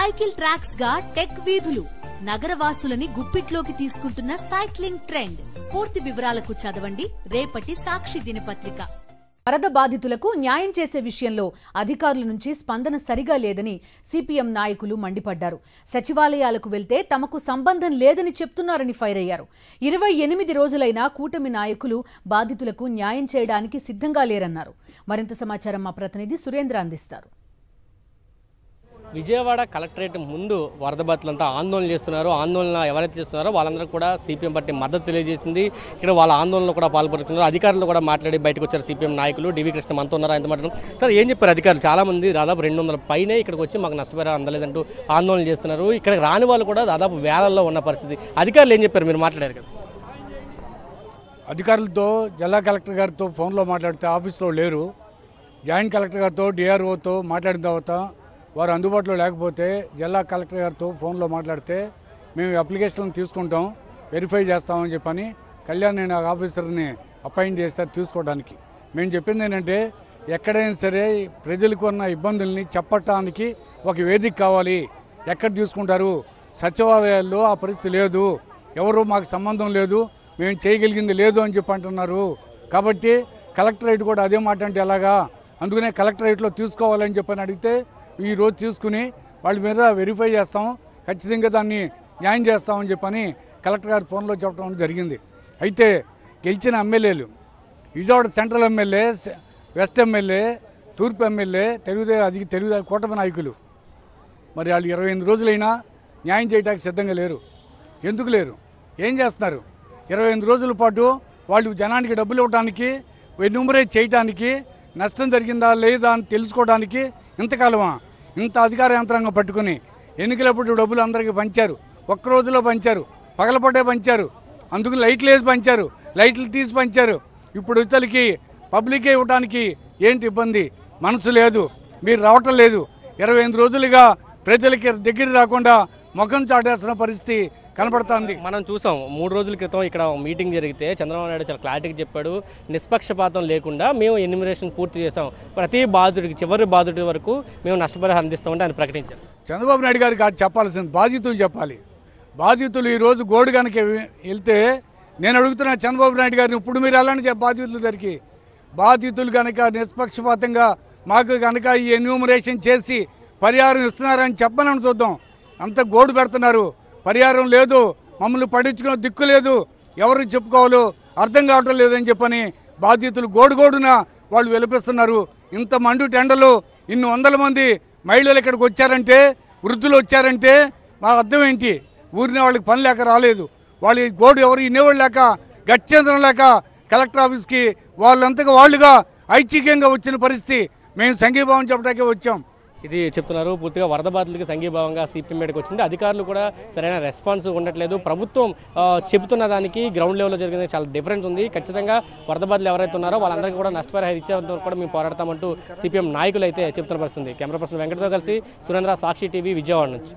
Cycle tracks గా tech వీధులు నగరవాసులని గుప్పిట్లోకి తీసుకుంటున్న సైక్లింగ్ ట్రెండ్. పూర్తి వివరాలకు చదవండి రేపటి సాక్షి దినపత్రిక. వరద బాధితులకు న్యాయం చేసే విషయంలో అధికారుల నుంచి స్పందన సరిగా లేదని సిపిఎం నాయకులు మండిపడ్డారు. సచివాలయాలకు వెళ్తే తమకు సంబంధం లేదని చెప్తున్నారని ఫైర్ అయ్యారు. 28 రోజులైనా కూటమి నాయకులు బాధితులకు న్యాయం చేయడానికి సిద్ధంగా లేరన్నారు. మరింత సమాచారం మా ప్రతినిధి సురేంద్ర అందిస్తారు. విజయవాడ కలెక్టరేట్ ముందు వరద బాధితులంతా ఆందోళన చేస్తున్నారు. ఆందోళన ఎవరైతే చేస్తున్నారో వాళ్ళందరూ కూడా సిపిఎం పార్టీ మద్దతు తెలియజేసింది. ఇక్కడ వాళ్ళ ఆందోళనలో కూడా పాల్పడుతున్నారు. అధికారులు కూడా మాట్లాడి బయటకు వచ్చారు. సిపిఎం నాయకులు డివి కృష్ణ మనతో ఉన్నారు. ఆయన మాట్లాడుతున్నారు. సార్, ఏం చెప్పారు అధికారులు? చాలా మంది దాదాపు 200 పైనే ఇక్కడికి వచ్చి మాకు నష్టపరిహారం అందలేదంటూ ఆందోళన చేస్తున్నారు. ఇక్కడ రాని వాళ్ళు కూడా దాదాపు వేలల్లో ఉన్న పరిస్థితి. అధికారులు ఏం చెప్పారు? మీరు మాట్లాడారు కదా. అధికారులతో జిల్లా కలెక్టర్ గారితో ఫోన్లో మాట్లాడితే ఆఫీస్లో లేరు. జాయింట్ కలెక్టర్ గారితో డిఆర్ఓతో మాట్లాడిన తర్వాత వారు అందుబాటులో లేకపోతే జిల్లా కలెక్టర్ గారితో ఫోన్లో మాట్లాడితే మేము అప్లికేషన్లను తీసుకుంటాం, వెరిఫై చేస్తామని చెప్పని కళ్యాణ్ ఆఫీసర్ని అపాయింట్ చేస్తారు తీసుకోవడానికి. మేము చెప్పింది ఏంటంటే ఎక్కడైనా సరే ప్రజలకు ఉన్న ఇబ్బందుల్ని చెప్పటానికి ఒక వేదిక కావాలి. ఎక్కడ తీసుకుంటారు? సచివాలయాల్లో ఆ పరిస్థితి లేదు, ఎవరు మాకు సంబంధం లేదు, మేము చేయగలిగింది లేదు అని చెప్పి అంటున్నారు. కాబట్టి కలెక్టరేట్ కూడా అదే మాట అంటే ఎలాగా? అందుకనే కలెక్టరేట్లో తీసుకోవాలని చెప్పని అడిగితే ఈరోజు తీసుకుని వాళ్ళ మీద వెరిఫై చేస్తాం, ఖచ్చితంగా దాన్ని న్యాయం చేస్తామని చెప్పని కలెక్టర్ గారి ఫోన్లో చెప్పడం జరిగింది. అయితే గెలిచిన ఎమ్మెల్యేలు Vijayawada central MLA, west MLA, తూర్పు ఎమ్మెల్యే, తెలుగుదేశం కూటమి నాయకులు మరి వాళ్ళు 28 రోజులైనా న్యాయం చేయడానికి సిద్ధంగా లేరు. ఎందుకు లేరు? ఏం చేస్తున్నారు? 28 రోజుల పాటు వాళ్ళు జనానికి డబ్బులు ఇవ్వడానికి, ఎన్యూమరేట్ చేయడానికి, నష్టం జరిగిందా లేదా అని తెలుసుకోవడానికి ఇంతకాలమా? ఇంత అధికార యంత్రాంగం పట్టుకుని ఎన్నికలప్పుడు డబ్బులు అందరికీ పంచారు. ఒక్క రోజులో పంచారు, పగలపొట్టే పంచారు, అందుకు లైట్లు వేసి పంచారు, లైట్లు తీసి పంచారు. ఇప్పుడు ఇతరులకి పబ్లికే ఇవ్వడానికి ఏంటి ఇబ్బంది? మనసు లేదు, మీరు రావటం లేదు. 28 రోజులుగా ప్రజలకి దగ్గర రాకుండా ముఖం చాటేస్తున్న పరిస్థితి కనపడుతుంది. మనం చూసాం 3 రోజుల క్రితం ఇక్కడ మీటింగ్ జరిగితే చంద్రబాబు నాయుడు చాలా క్లారిటీగా చెప్పాడు, నిష్పక్షపాతం లేకుండా మేము ఎన్యూమరేషన్ పూర్తి చేసాం, ప్రతి బాధితుడికి చివరి బాధితుడి వరకు మేము నష్టపరిహారం అందిస్తామంటే ఆయన ప్రకటించారు. చంద్రబాబు నాయుడు గారికి అది చెప్పాల్సింది బాధితులు చెప్పాలి. బాధితులు ఈరోజు గోడు కనుక వెళ్తే నేను అడుగుతున్నా చంద్రబాబు నాయుడు గారిని, ఇప్పుడు మీరు వెళ్ళండి బాధితుల దగ్గరికి. బాధితులు కనుక నిష్పక్షపాతంగా మాకు కనుక ఈ ఎన్యూమరేషన్ చేసి పరిహారం ఇస్తున్నారని చెప్పనని చూద్దాం. అంత గోడు పెడుతున్నారు, పరిహారం లేదు, మమ్మల్ని పడించుకున్న దిక్కు లేదు, ఎవరు చెప్పుకోవాలో అర్థం కావటం లేదని చెప్పని బాధితులు గోడుగోడున వాళ్ళు వెలిపిస్తున్నారు. ఇంత మండు టెండలు, ఇన్ని 100 మంది మహిళలు ఇక్కడికి వచ్చారంటే, వృద్ధులు వచ్చారంటే మా అర్థం ఏంటి? ఊరిన వాళ్ళకి పని లేక రాలేదు, వాళ్ళు గోడు ఎవరు ఇనేవాళ్ళు లేక, గత్యంతరం లేక కలెక్టర్ ఆఫీస్కి వాళ్ళంతగా వాళ్ళుగా ఐచ్ఛికంగా వచ్చిన పరిస్థితి. మేము సంఘీభావం చెప్పడానికే వచ్చాం. ఇది చెప్తున్నారు. పూర్తిగా వరద బాధితులకి సంఘీభావంగా సిపిఎం మీదకి వచ్చింది. అధికారులు కూడా సరైన రెస్పాన్స్ ఉండట్లేదు. ప్రభుత్వం చెబుతున్న దానికి గ్రౌండ్ లెవెల్లో జరిగింది చాలా డిఫరెన్స్ ఉంది. ఖచ్చితంగా వరద బాధితులు ఎవరైతే ఉన్నారో వాళ్ళందరికీ కూడా నష్టపరిహారం ఇచ్చేంత వరకు కూడా మేము పోరాడతామంటూ సిపిఎం నాయకులు అయితే చెప్తున్న పరిస్థితి. కెమెరా పర్సన్ వెంకటతో కలిసి సురేంద్ర, సాక్షి టీవీ, విజయవాడ నుంచి.